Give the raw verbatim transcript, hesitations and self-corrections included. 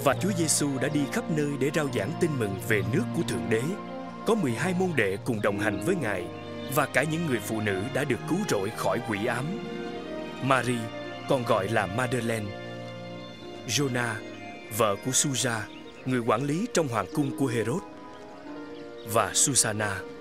Và Chúa Giêsu đã đi khắp nơi để rao giảng tin mừng về nước của Thượng Đế. Có mười hai môn đệ cùng đồng hành với Ngài, và cả những người phụ nữ đã được cứu rỗi khỏi quỷ ám. Mary, còn gọi là Madeleine, Jonah, vợ của Susa, người quản lý trong hoàng cung của Herod, và Susanna,